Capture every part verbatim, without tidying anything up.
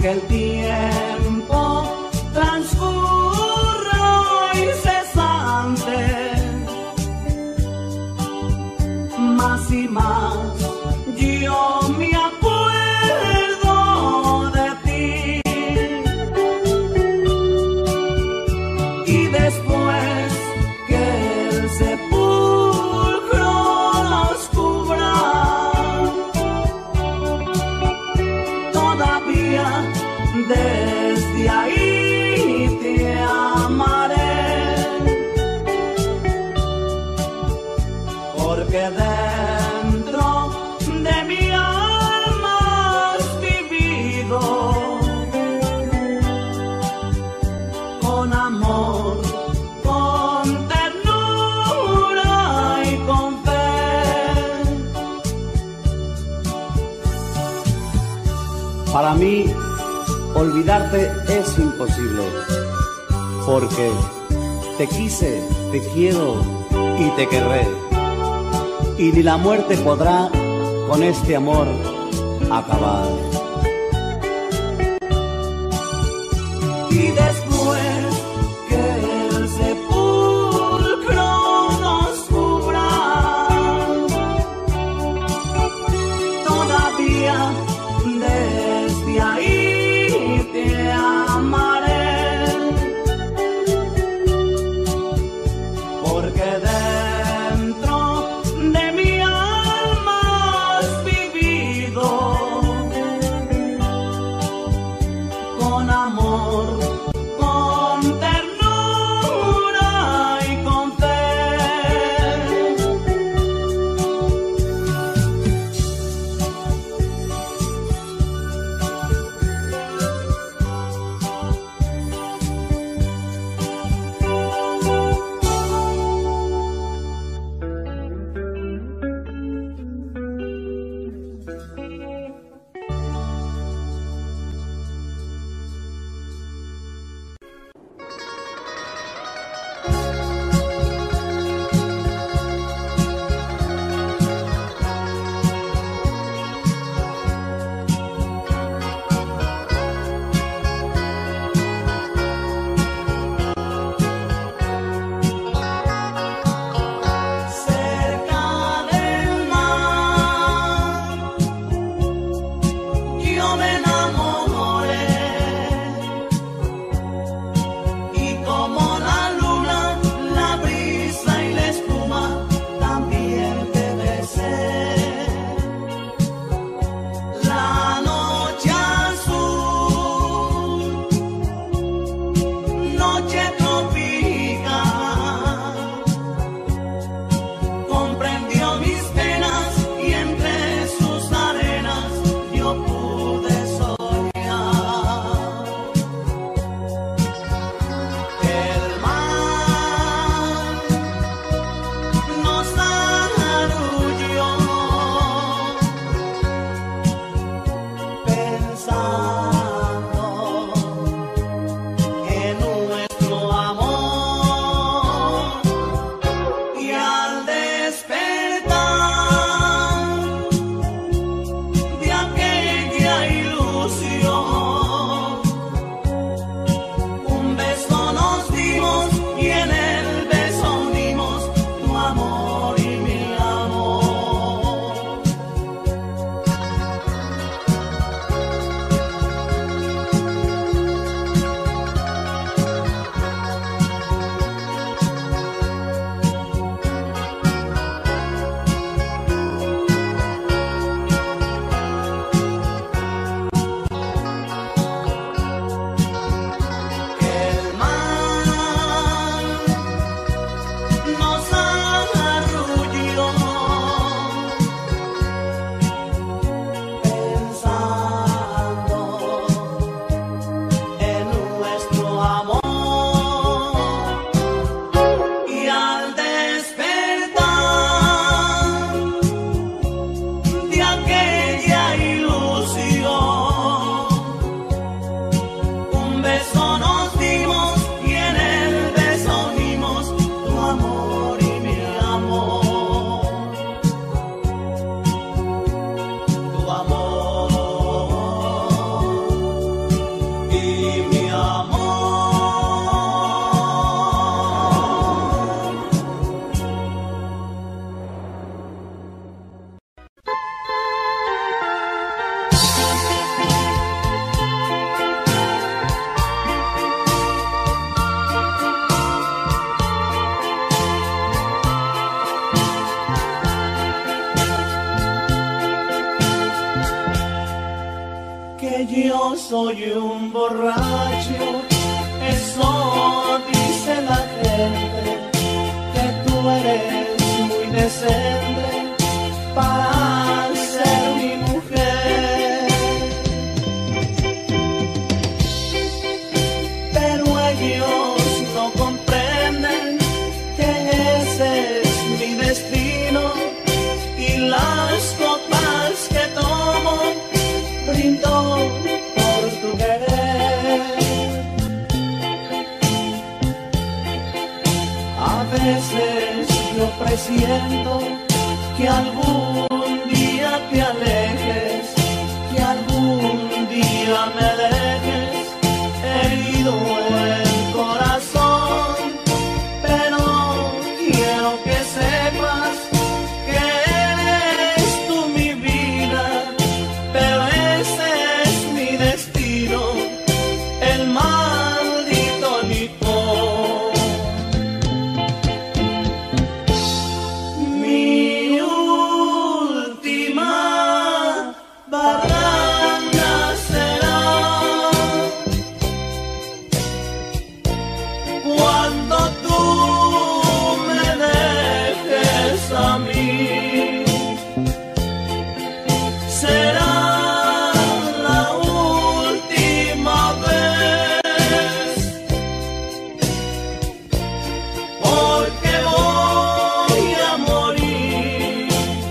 aunque el tiempo transcurra incesante, más y más yo me acuerdo de ti. Y después que el sepulcro nos cubra, todavía desde ahí te amaré, porque dentro de mi alma has vivido con amor, con ternura y con fe. Para mí, olvidarte es imposible, porque te quise, te quiero y te querré, y ni la muerte podrá con este amor acabar. Y después que el sepulcro nos cubra, todavía desde ahí te amaré, porque dentro de mi alma has vivido con amor, con ternura y con fe. que yo soy un borracho, eso dice la gente, que tú eres muy decente para ser mi mujer. Pero ellos no comprenden que ese es mi destino y las copas que tomo brindo por tu querer. A veces yo presiento que algún día te alejes, que algún día me dejes herido el corazón, pero quiero que sepas que eres tú mi vida, pero ese es mi destino, el maldito licor. Mi última barranda será cuando tú me dejes a mí. Será la última vez, porque voy a morir.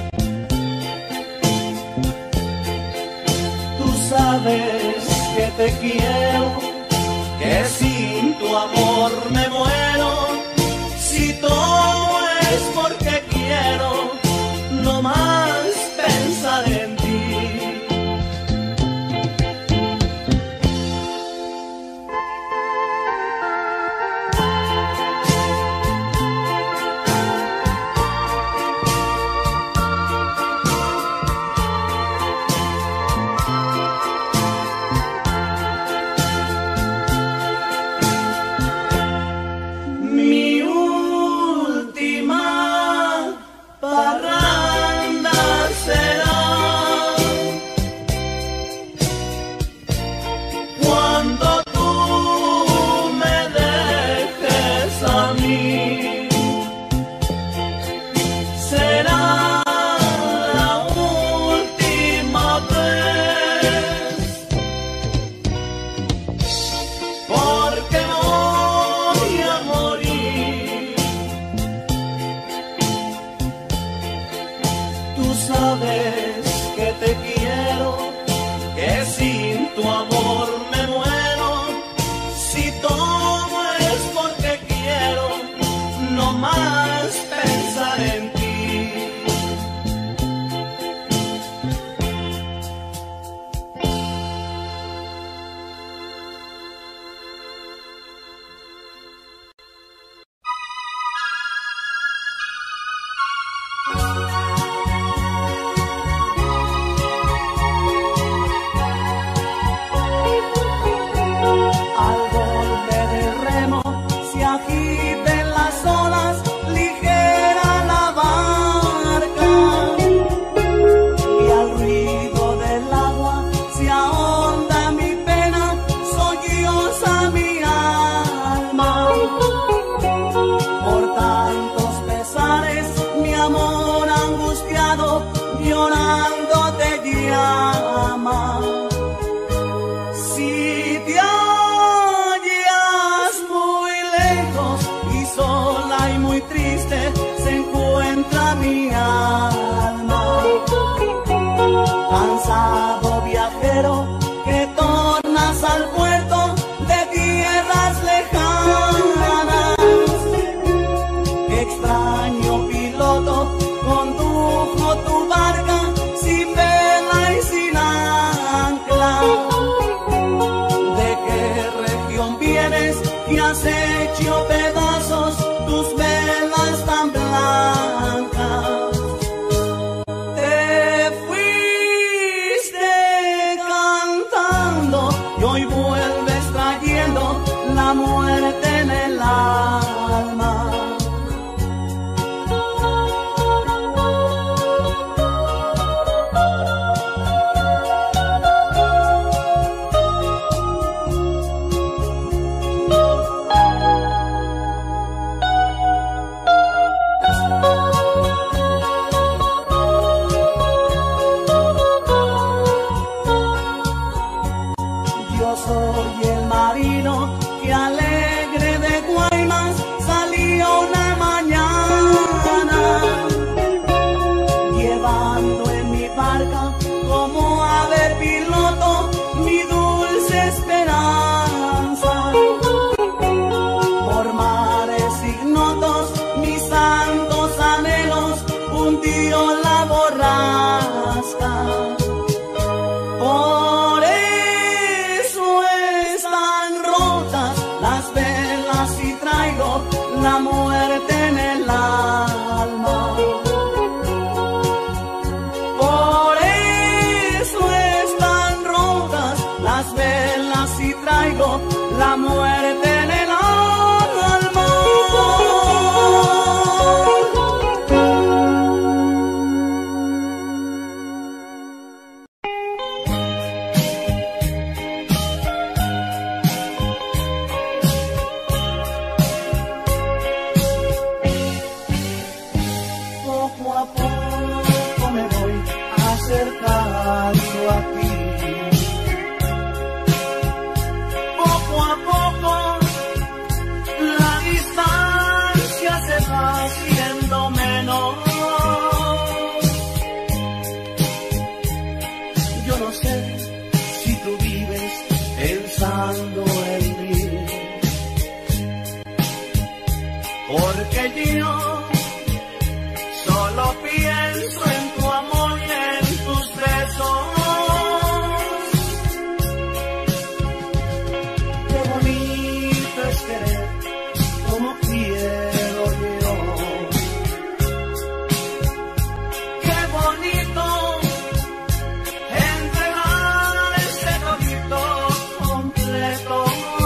Tú sabes que te quiero, que sin tu amor me muero. Si todo es porque quiero, no más pensar en ti. Mi última parranda será cuando tú me dejes a mí. Será la última vez, porque voy a morir. Tú sabes que te quiero, que sin tu amor me muero. Si todo es porque quiero, no más pensar en ti. Al golpe del remo se agiten las olas, ligera la barca, y al ruido del agua se ahonda mi pena, solloza mi alma. Por tantos pesares, mi amor angustiado, llorando te llama. Si te hallas muy lejos y sola y muy triste, se encuentra mi alma. Cansado viajero que tornas al puerto de tierras lejanas, extraño piloto condujo tu barca sin vela y sin ancla. ¿De qué región vienes que has hecho pedazos tus velas tan blancas? Te fuiste cantando y hoy vuelves soy el marino que alegre de Guaymas salió una mañana, llevando en mi barca como ave piloto mi dulce esperanza. Por mares ignotos mis santos anhelos hundió la borrasca. Por eso están rotas las velas y traigo la muerte en el alma. Por eso están rotas las velas y traigo la muerte en el alma. Porque yo solo pienso en tu amor y en tus besos. Qué bonito es querer como quiero yo. Qué bonito entregar ese todito completo.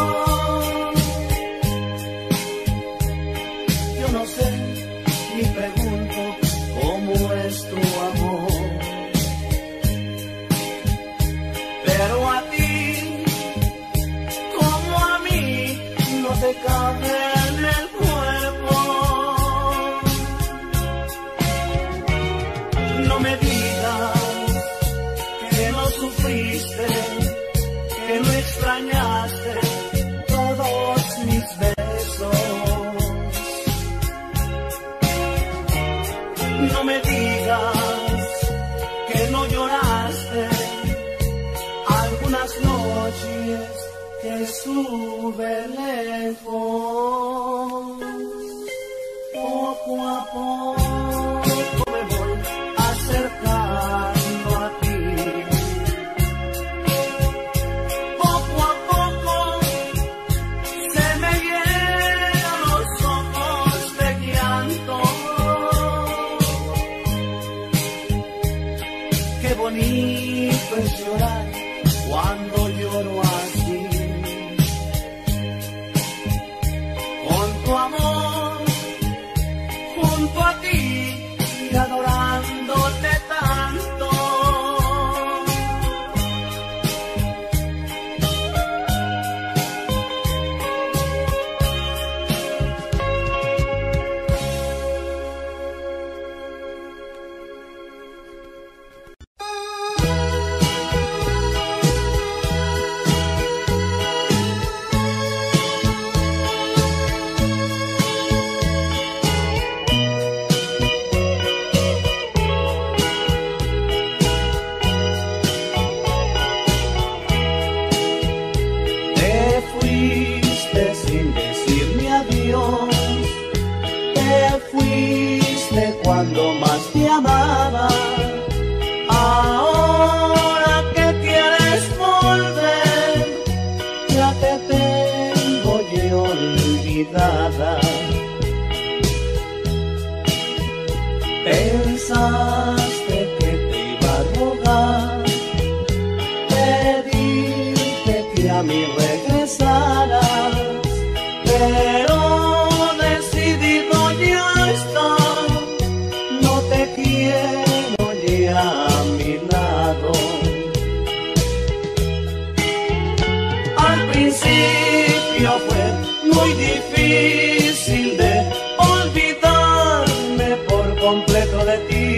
No sé, ni pregunto cómo es tu amor, pero a ti, como a mí, no te cabe en el cuerpo. No me digas que no sufriste, que no extrañaste todos mis besos. No me digas que no lloraste algunas noches que estuve lejos. Poco a poco me voy acercando a ti. Poco a poco se me llenan los ojos de llanto. Qué bonito es llorar cuando lloro así, con tu amor junto a ti y adorándote tanto. Cuando más te amaba, ahora que quieres volver, ya te tengo yo olvidada. Pensaste que te iba a rogar, pedirte que a mí regresaras, pero decidido ya está, no te quiero ya a mi lado. Al principio fue muy difícil de olvidarme por completo de ti.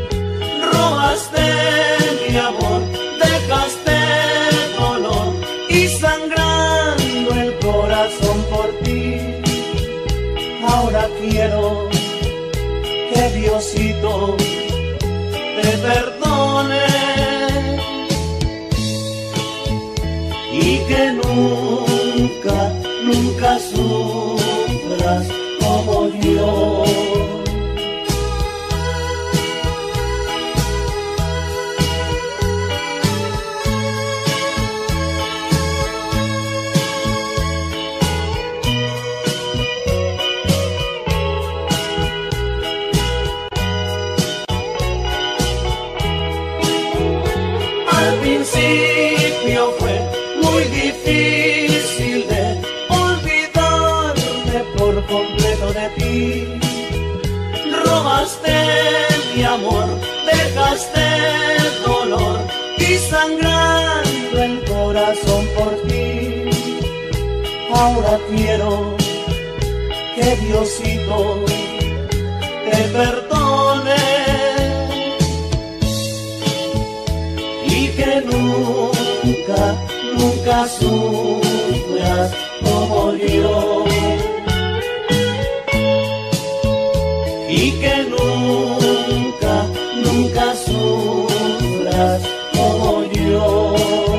Robaste mi amor, dejaste dolor y y que nunca, nunca sufras como yo. Al principio fue muy difícil de olvidarme por completo de ti. Robaste mi amor, dejaste dolor y sangrando el corazón por ti. Ahora quiero que Diosito te perdone y que nunca, nunca sufras como yo, y que nunca, nunca sufras como yo.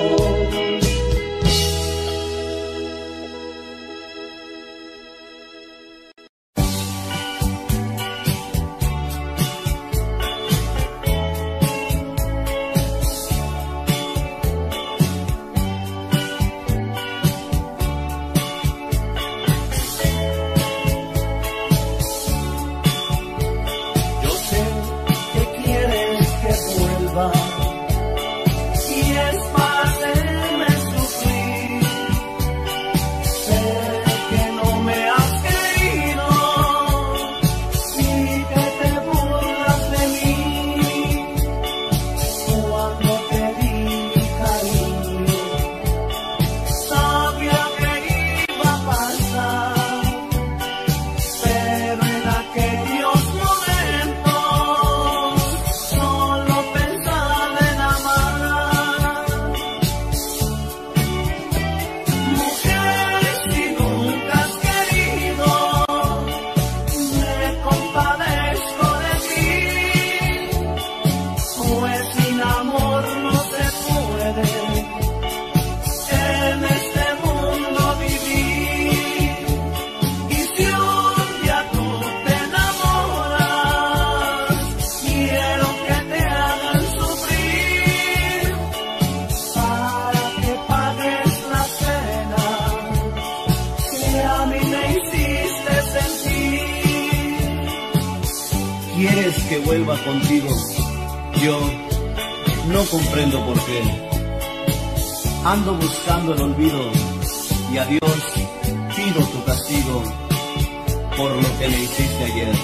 ¿Quieres que vuelva contigo? Yo no comprendo por qué. Ando buscando el olvido y a Dios pido tu castigo por lo que me hiciste ayer.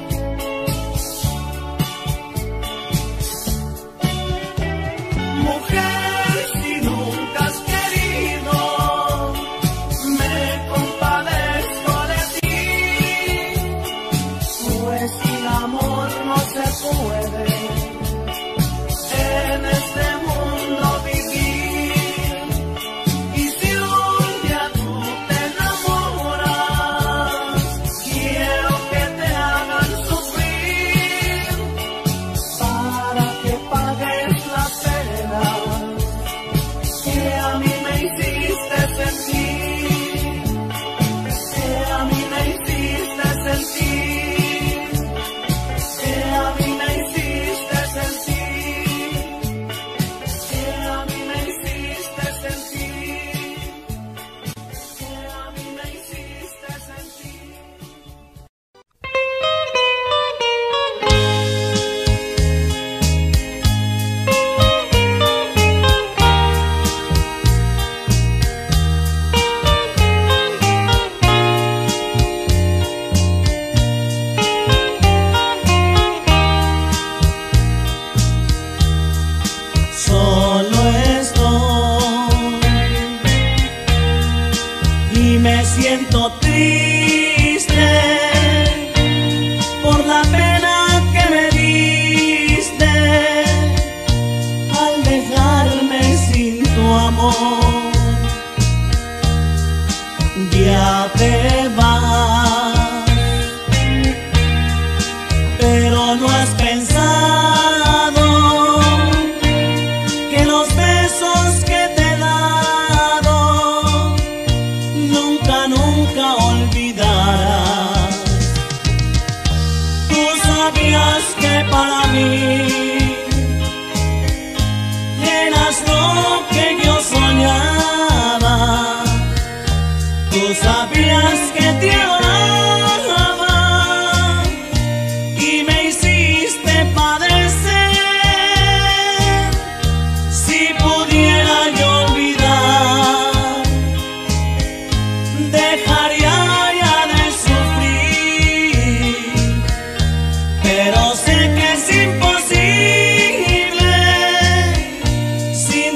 Mujer, si nunca has querido, me compadezco de ti, pues sin amor no se puede en este mundo vivir. Y si un día tú te enamoras, quiero que te hagan sufrir para que pagues la pena que a mí me hiciste sentir, que a mí me hiciste sentir, que a mí me hiciste sentir, que a mí me hiciste sentir, que a mí me hiciste sentir. Solo estoy y me siento triste por la pena que me diste al dejarme sin tu amor. Ya te vas, pero no has pensado que los besos que te he dado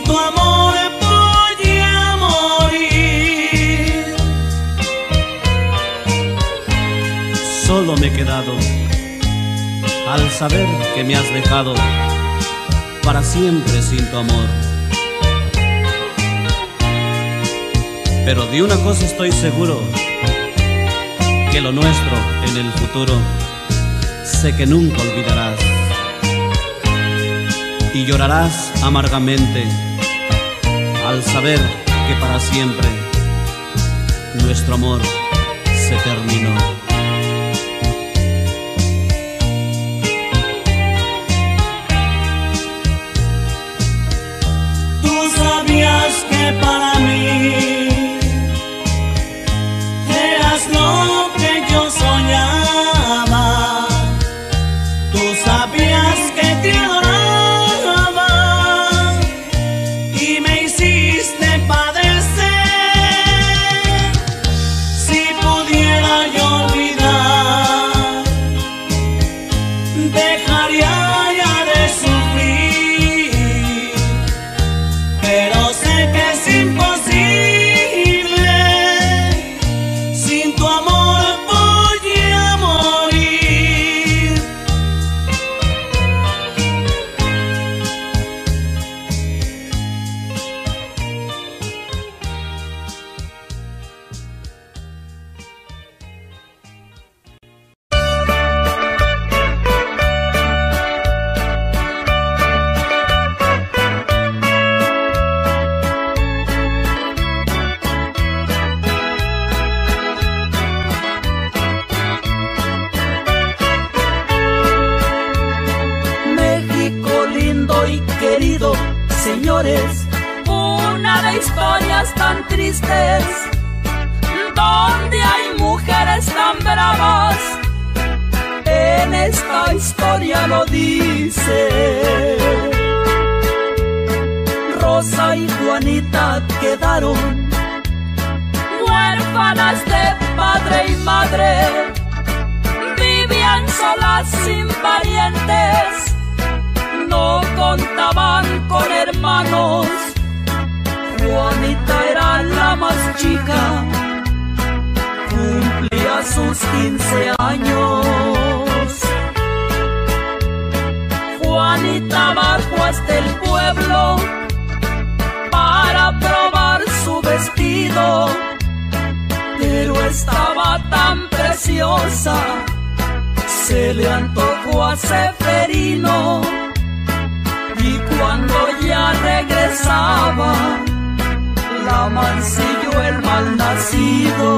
tu amor voy a morir. Solo me he quedado al saber que me has dejado para siempre sin tu amor. Pero de una cosa estoy seguro, que lo nuestro en el futuro sé que nunca olvidarás, y llorarás amargamente al saber que para siempre nuestro amor se terminó. Tú sabías que para mí eras lo que yo soñaba. Tú sabías que te adoraba y me hiciste padecer. Si pudiera yo olvidar, dejaría ya de sufrir, pero sé que es imposible. Sin tu amor voy a morir. México lindo y querido, señores, una de historias tan tristes, donde hay mujeres tan bravas. En esta historia lo dice: Rosa y Juanita quedaron huérfanas de padre y madre, vivían solas sin parientes, no contaban con hermanos. Juanita era la más chica, cumplía sus quince años. Juanita bajó hasta el pueblo para probar su vestido, pero estaba tan preciosa, se le antojó a Seferino. Y cuando ya regresaba, la mancilló el malnacido.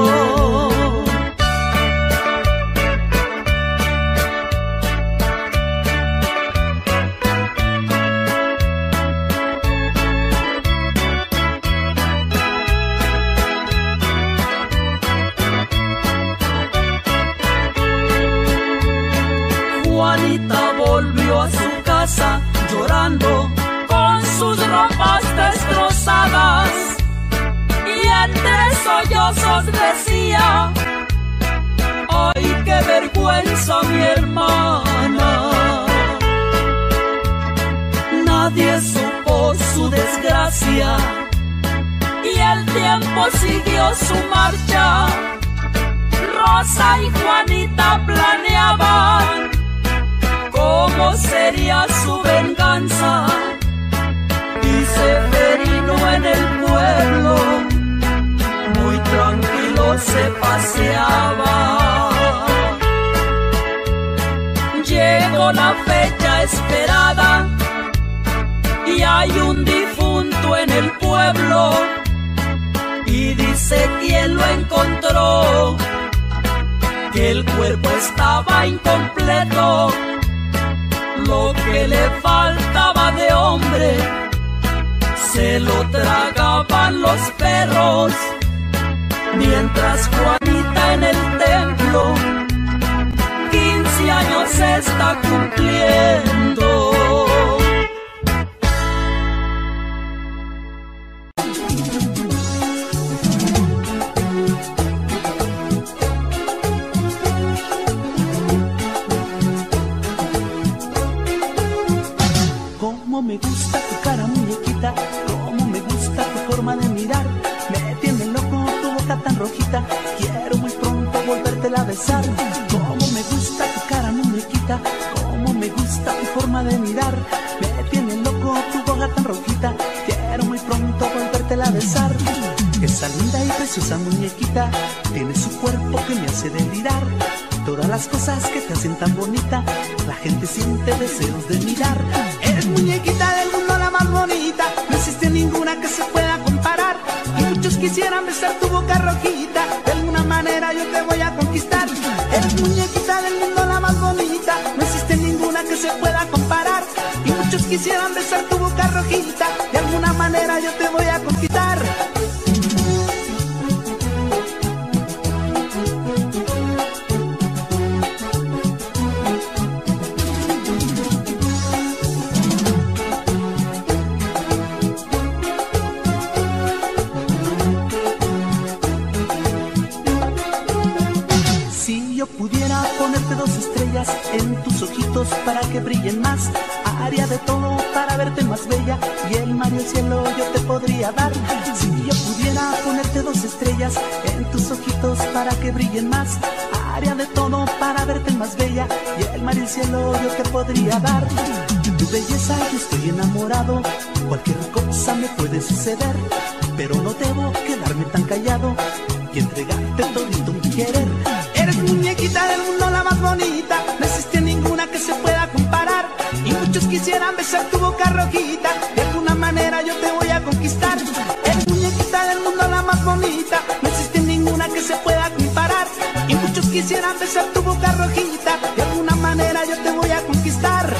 Juanita volvió a su casa llorando, con sus ropas destrozadas, y entre sollozos decía: ¡ay, qué vergüenza mi hermana! Nadie supo su desgracia y el tiempo siguió su marcha. Rosa y Juanita planeaban cómo sería su venganza, y Seferino en el pueblo muy tranquilo se paseaba. Llegó la fecha esperada y hay un difunto en el pueblo, y dice quien lo encontró, que el cuerpo estaba incompleto. Lo que le faltaba de hombre se lo tragaban los perros, mientras Juanita en el templo quince años está cumpliendo. Cómo me gusta tu cara, muñequita, besar. Cómo me gusta tu cara, muñequita, cómo me gusta tu forma de mirar. Me tiene loco tu boca tan rojita, quiero muy pronto volvértela a besar. Esa linda y preciosa muñequita tiene su cuerpo que me hace delirar. Todas las cosas que te hacen tan bonita, la gente siente deseos de mirar. Eres muñequita del mundo la más bonita, no existe ninguna que se pueda comparar. Y muchos quisieran besar tu boca rojita, de alguna manera yo te voy a conquistar. Eres muñequita del mundo la más bonita, no existe ninguna que se pueda comparar. Y muchos quisieran besar tu boca rojita, de alguna manera yo te voy a conquistar. En tus ojitos para que brillen más, haría de todo para verte más bella, y el mar y el cielo yo te podría dar. Si yo pudiera ponerte dos estrellas en tus ojitos para que brillen más, haría de todo para verte más bella, y el mar y el cielo yo te podría dar. De tu belleza yo estoy enamorado, cualquier cosa me puede suceder, pero no debo quedarme tan callado y entregarte todito mi querer. Eres muñequita del mundo la más bonita, no existe ninguna que se pueda comparar. Y muchos quisieran besar tu boca rojita, de alguna manera yo te voy a conquistar. Eres muñequita del mundo la más bonita, no existe ninguna que se pueda comparar. Y muchos quisieran besar tu boca rojita, de alguna manera yo te voy a conquistar.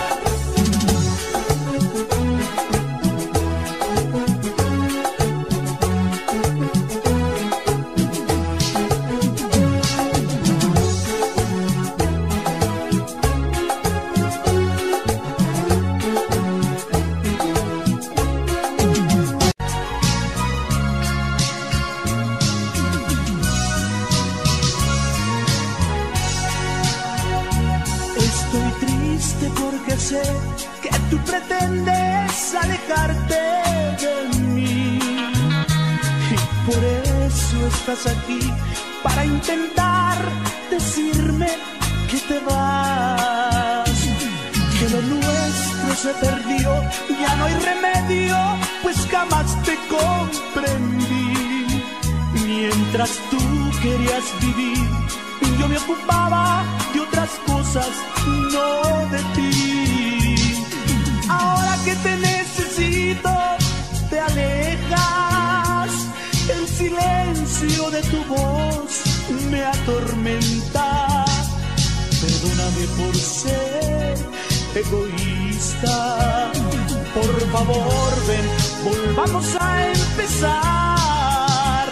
Que tú pretendes alejarte de mí, y por eso estás aquí, para intentar decirme que te vas, que lo nuestro se perdió, ya no hay remedio, pues jamás te comprendí. Mientras tú querías vivir, yo me ocupaba de otras cosas, no de ti. Ahora que te necesito, te alejas. El silencio de tu voz me atormenta. Perdóname por ser egoísta. Por favor, ven, volvamos a empezar.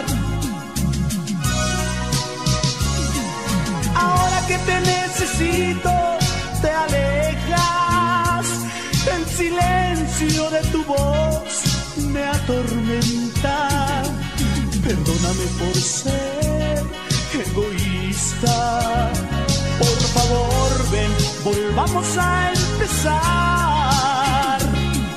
Ahora que te necesito, te alejas. El silencio de tu voz me atormenta. Perdóname por ser egoísta. Por favor, ven, volvamos a empezar.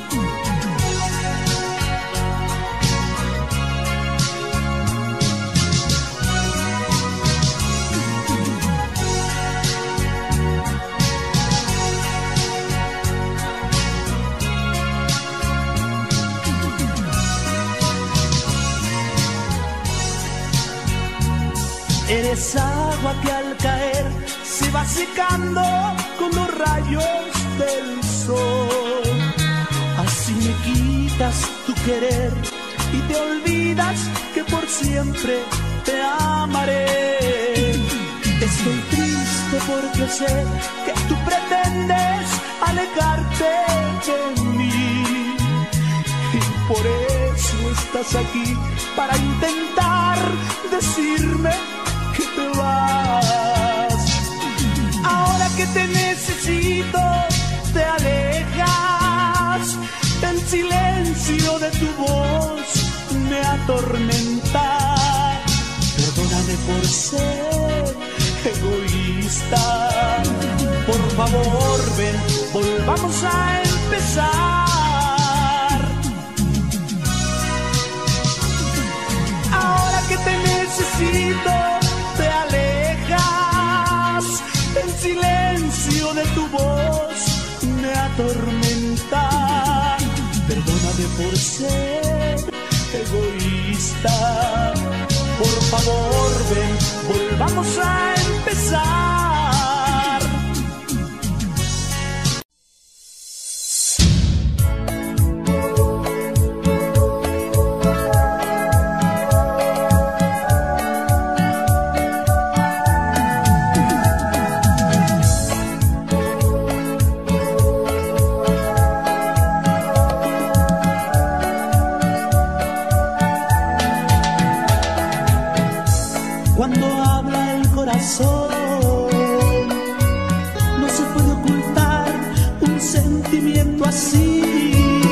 Eres agua que al caer se va secando con los rayos del sol. Así me quitas tu querer y te olvidas que por siempre te amaré. Estoy triste porque sé que tú pretendes alejarte de mí, y por eso estás aquí, para intentar decirme que te vas. Ahora que te necesito, te alejas. El silencio de tu voz me atormenta. Perdóname por ser egoísta. Por favor, ven, volvamos a empezar. Ahora que te necesito, te alejas. por ser egoísta. Por favor, ven, volvamos a empezar. Cuando habla el corazón, no se puede ocultar un sentimiento así.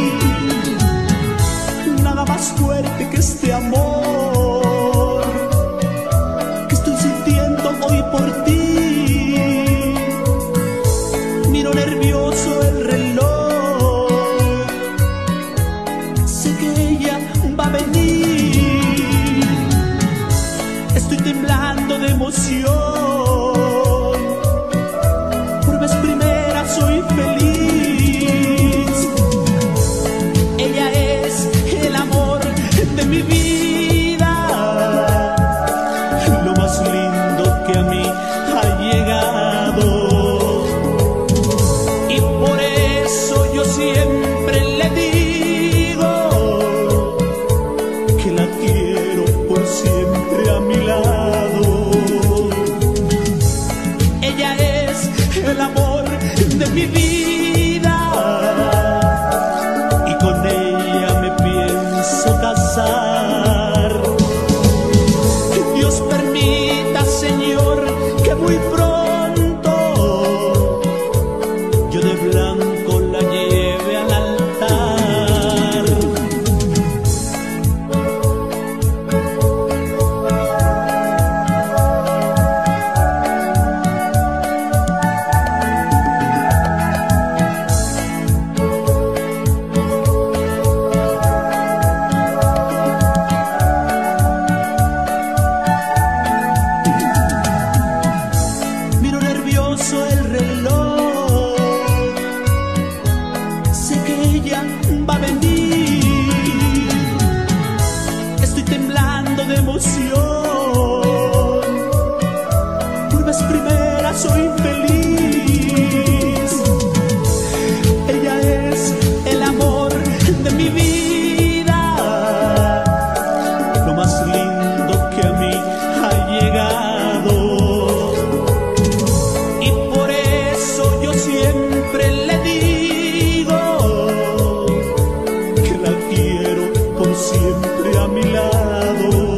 Nada más fuerte que este amor que estoy sintiendo hoy por ti. Miro nervioso el reloj, sé que ella va a venir. Estoy temblando de emoción, por vez primera soy feliz. Ella es el amor de mi vida, lo más lindo que a mí ha llegado. Y por eso yo siempre le digo que la quiero por siempre a mi lado. Ella es el amor de mi vida y con ella me pienso casar. Dios permita, Señor, que muy pronto yo de blanco la lleve al altar. Miro nervioso el reloj, sé que ella va a venir. Estoy temblando de emoción, por vez primera soy feliz. Ella es el amor de mi vida, lo más lindo que a mí ha llegado. Y por eso yo siempre le digo que la quiero por siempre a mi lado.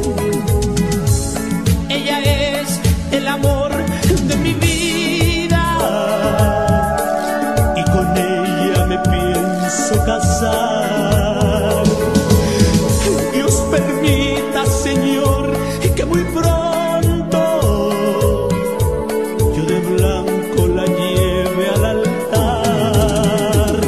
Ella es el amor de mi vida y con ella me pienso casar. Dios permita, Señor, que muy pronto yo de blanco la lleve al altar.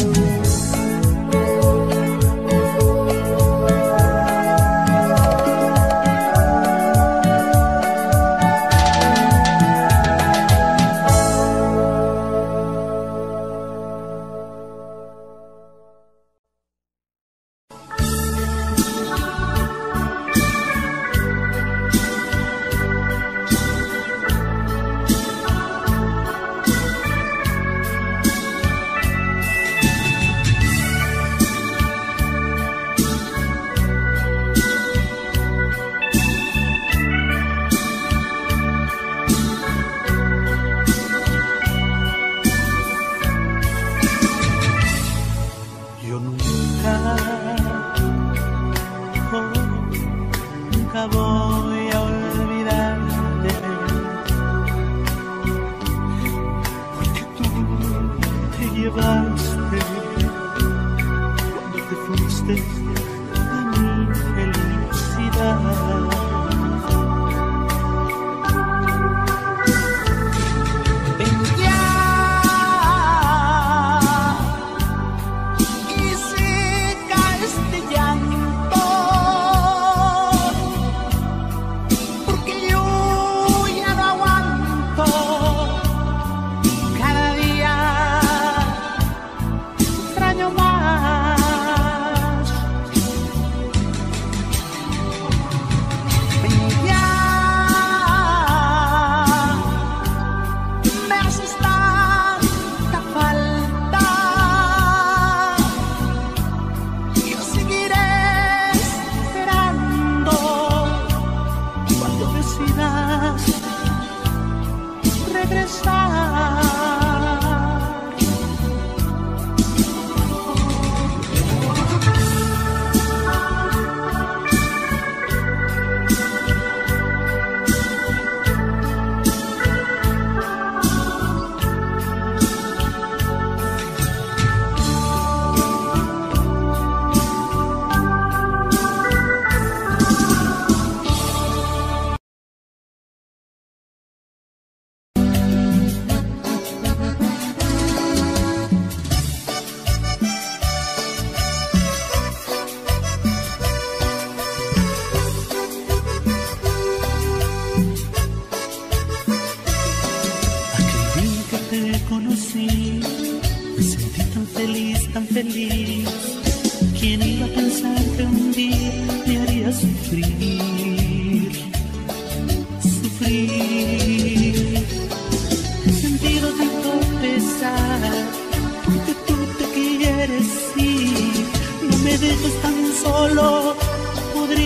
Yo nunca, oh, nunca voy a olvidarte, porque tú te llevaste cuando te fuiste de mi felicidad. Ven ya y seca este llanto.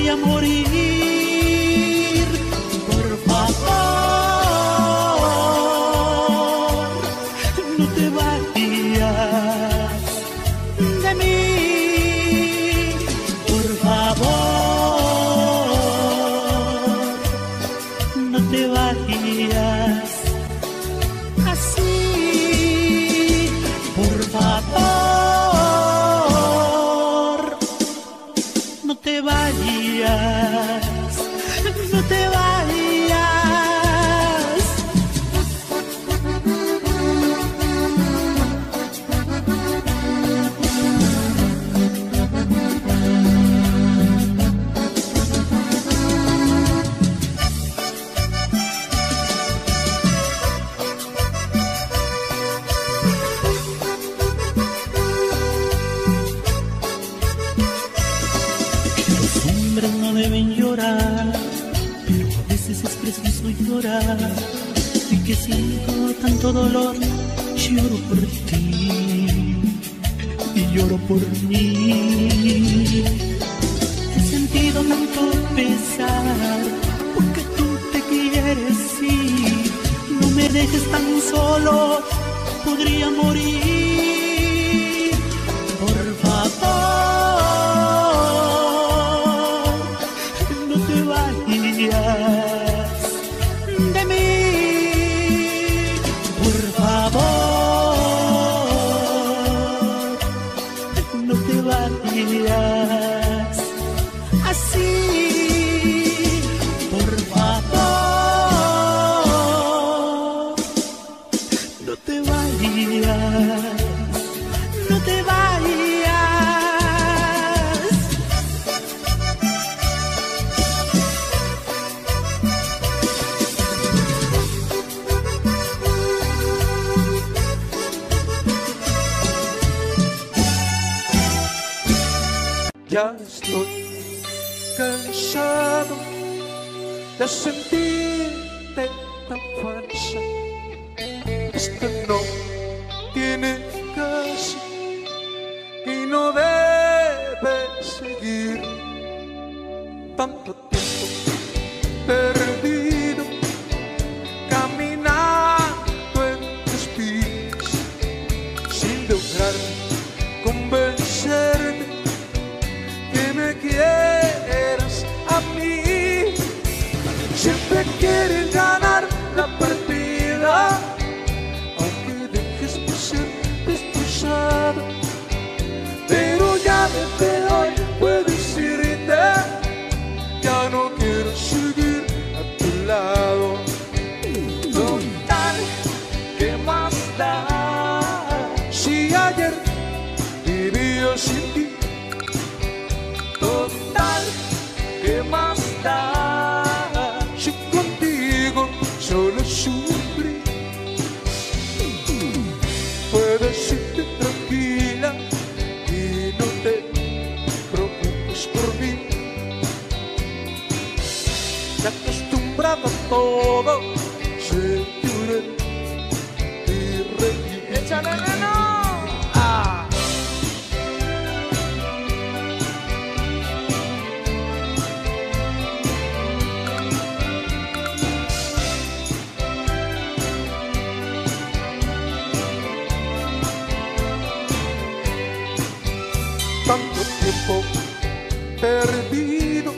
podría morir. Por favor, no te vayas de mí. Por favor, no te vayas así. Por favor, no te vayas, no te vayas. No deben llorar, pero a veces es preciso llorar. Y que siento tanto dolor, lloro por ti y lloro por mí. He sentido tanto pesar, porque tú te quieres ir. No me dejes tan solo, podría morir. Por favor, de mí. Por favor, no te vayas así. Por favor, no te vayas, no te vayas. Ya estoy cansado de sentirte tan falsa. Esto no tiene caso y no debe seguir. Tanto tiempo perdido caminando en tus pies sin lograr convencerme que me quieras a mí. Siempre quieres ganar la partida, aunque dejes de ser destrozado. Pero ya desde hoy puedo decirte, ya no quiero seguir a tu lado. Total, ¿qué más da? Si ayer viví yo sin ti. Total, ¿qué más da? Si contigo solo sufrí. Puedes irte tranquila y no te preocupes por mí. Ya acostumbrado a todo, se lloré y reí. ¡Échale veneno! ¡Ah! Tanto tiempo perdido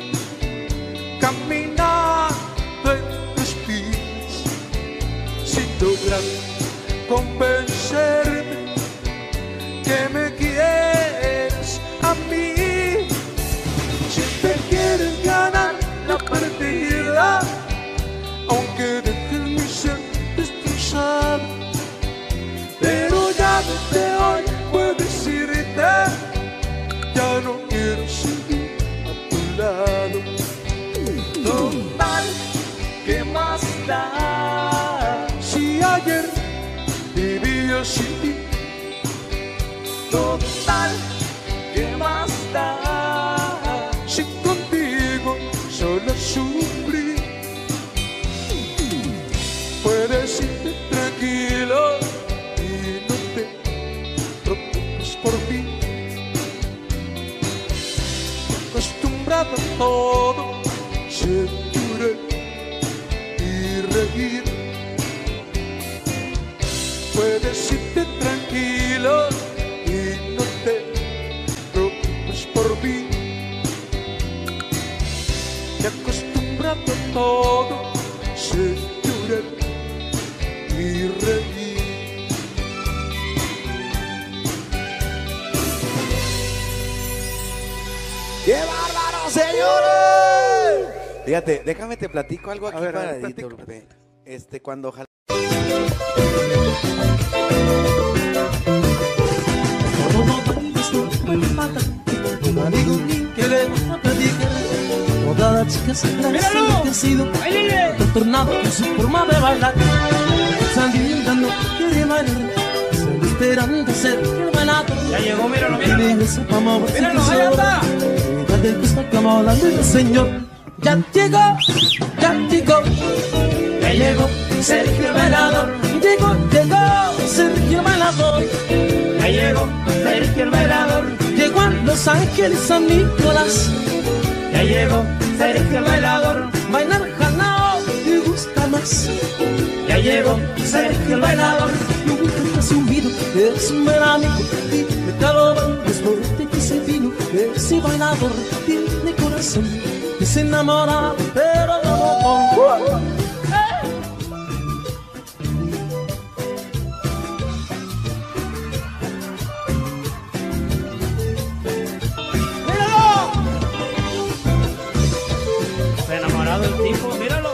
caminando en tus pies sin lograr convencerme que me quieres a mí. Siempre quieres ganar la partida, aunque dejes mi ser destrozado. Pero ya desde hoy puedo decirte, ya no quiero seguir a tu lado. Total, ¿qué más da? Si ayer viví yo sin ti. Total, ¿qué más da? Si contigo solo sufrí. acostumbrado a todo, sentiré y reír. Puedes irte tranquilo y no te preocupes por mí. Me acostumbrado a todo, sentiré y reír. ¡Qué bárbaro, señores! Fíjate, déjame te platico algo aquí A ver, a para ver, Edito, Pepe. Este, cuando ojalá. Un amigo mío que le va a platicar. Todas las chicas han enloquecido, el tornado en su forma de bailar. Están gritando, quiere bailar, están esperando ser el bailador. Ya llegó, míralo, míralo. Míralo, ahí anda. Te gusta como hablando del Señor. Ya llegó, ya llegó, ya llegó Sergio el bailador. Llegó, llegó Sergio el bailador. Ya llegó Sergio el bailador. Llegó a Los Ángeles, San Nicolás. Ya llegó Sergio el bailador. Bailar jalao te gusta más. Ya llegó Sergio el bailador. Nunca te has subido, es un buen amigo. Dime que lo bailes fuerte que se vino. Ese bailador tiene corazón, es enamorado, pero no uh, Está enamorado el tipo, míralo.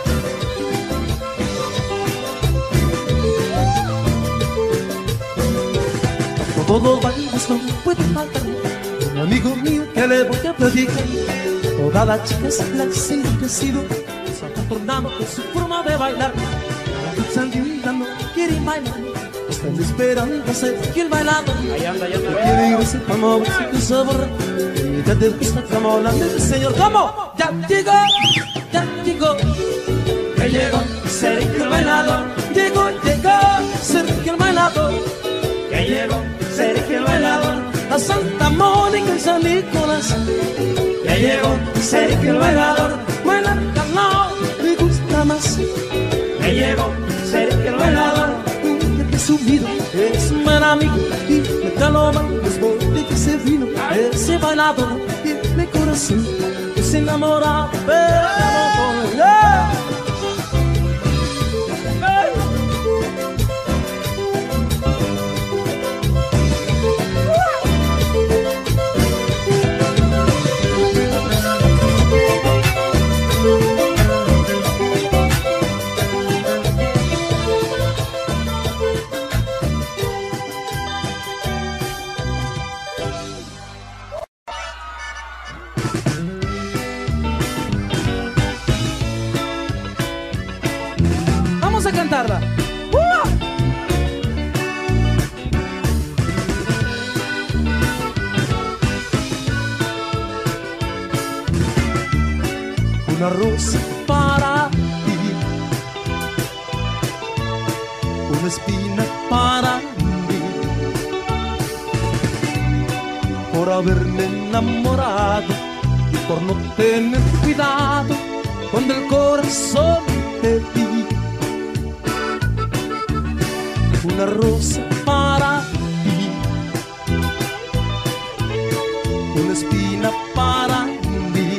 todo bailes no puede faltar. Un amigo mío que le voy a platicar. Todas las chicas las han enloquecido, se han tornado con su forma de bailar. Están gritando, quieren bailar, están esperando ser el bailador. Ahí anda, ahí anda. Quieren irse como ver si tu sabor. Ya te gusta como hablando del Señor. ¿Cómo? Ya llegó, ya llegó, Ya llegó Sergio el bailador. llegó, llegó Sergio el bailador. Ya llegó Sergio el bailador. A Santa Mónica y San Nicolás. Ya llegó Sergio el bailador. Bailar calao me gusta más. Ya llegó Sergio el bailador. Que te subido es un buen amigo. Y me caloma después de que se vino. Ese bailador tiene corazón, es enamorado, pero no yeah. Vamos a cantarla. ¡Uh! Una rosa para ti, una espina para mí, por haberme enamorado y por no tener cuidado cuando el corazón te di. Una rosa para ti, una espina para mí,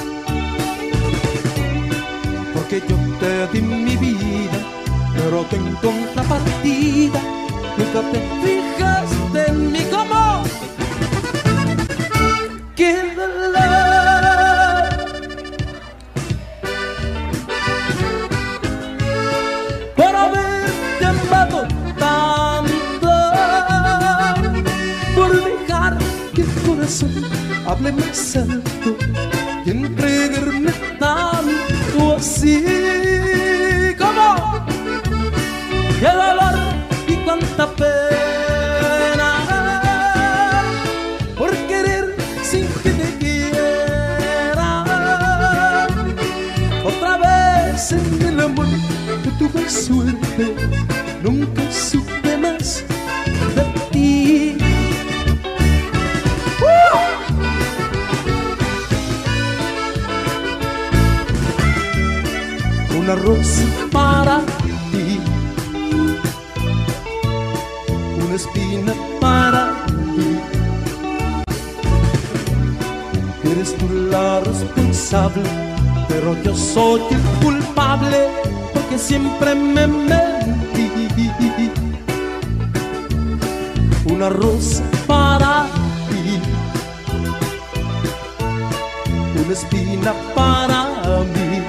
porque yo te di mi vida, pero que en contrapartida nunca te fijaste en mí. Como qué dolor, por haberte amado tanto, por dejar que el corazón hable más alto y entregarme tanto así. Como qué dolor y cuánta pena por querer sin que te quiera. Otra vez en el amor que tuve suerte, nunca supe más de ti. ¡Uh! una rosa para ti, una espina para ti. Eres tú la responsable, pero yo soy el culpable, porque siempre me mentí. Una rosa para ti, una espina para mí.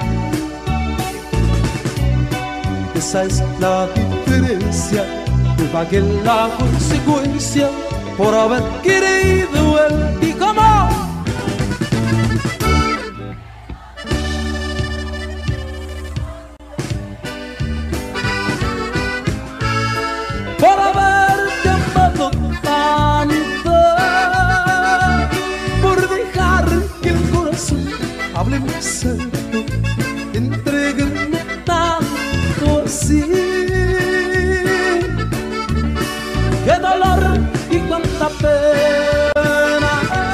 Esa es la diferencia, que pagué la consecuencia por haber querido en ti. ¿Cómo? Por haberte amado tanto, por dejar que el corazón hable más alto, entregarme tanto así. Qué dolor y cuánta pena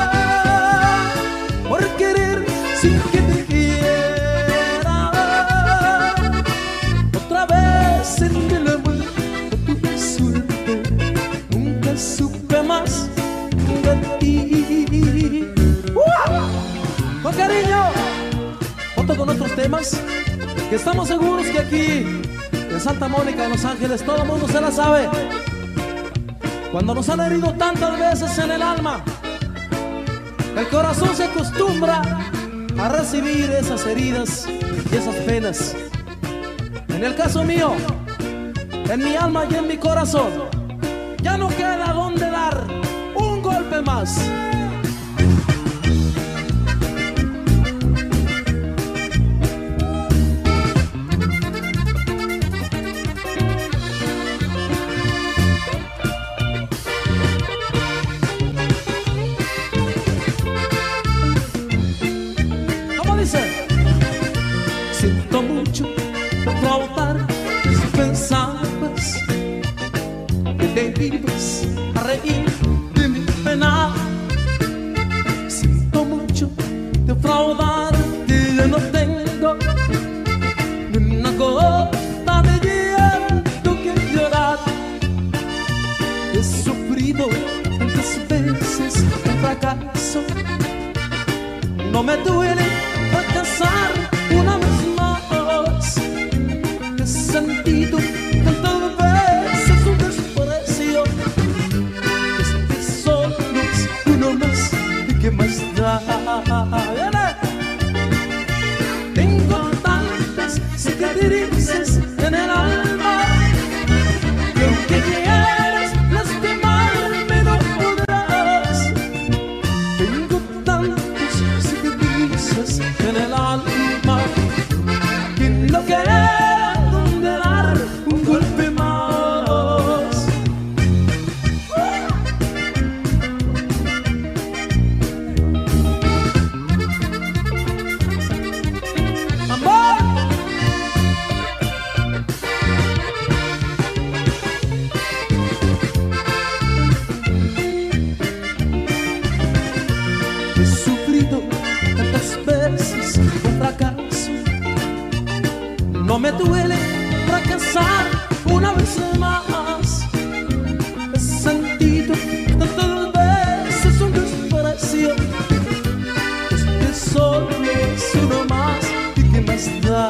por querer sin que te quiera. Otra vez en el amor tuve suerte, nunca supe más de ti. ¡Uh! Con cariño, junto con otros temas que estamos seguros que aquí en Santa Mónica, en Los Ángeles, todo el mundo se la sabe. Cuando nos han herido tantas veces en el alma, el corazón se acostumbra a recibir esas heridas y esas penas. En el caso mío, en mi alma y en mi corazón, ya no queda donde dar un golpe más. Siento mucho defraudar si pensabas que te ibas a reír de mi pena. Siento mucho defraudar que ya no tengo ni una gota de llanto que llorar. He sufrido tantas veces el fracaso, no me duele fracasar una vez más. He sentido tantas veces un desprecio, este solo es uno más, ¿y qué más da? Tengo tantas cicatrices en el alma, que aunque quieras lastimarme no podrás. Tengo tantas cicatrices en el alma, que no queda donde dar un golpe más. ¡Amor! He sufrido tantas veces un fracaso, no me duele fracasar una vez más. He sentido tantas veces un desprecio, este solo es uno más, ¿y qué más da?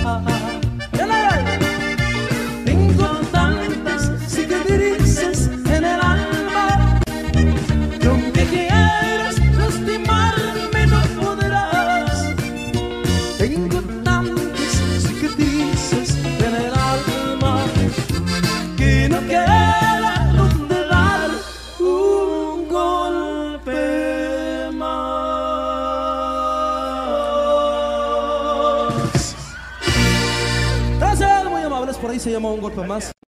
Tengo tantas cicatrices en el alma, que aunque quieras lastimarme no podrás. Tengo tantas cicatrices en el alma, que no queda donde dar un golpe más. Gracias, muy amables, por ahí se llama Un Golpe Más.